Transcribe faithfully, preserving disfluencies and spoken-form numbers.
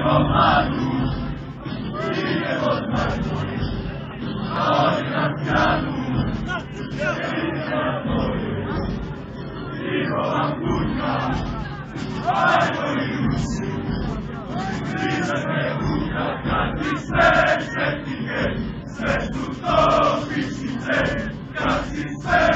romanu, idzie od martwych, chodzi na pianu, idzie na boju, cicho mam kurka, fajno i ruszy, widzę mnie kurka, każdy swe, swe ticket, swe tu to, piszki, każdy swe.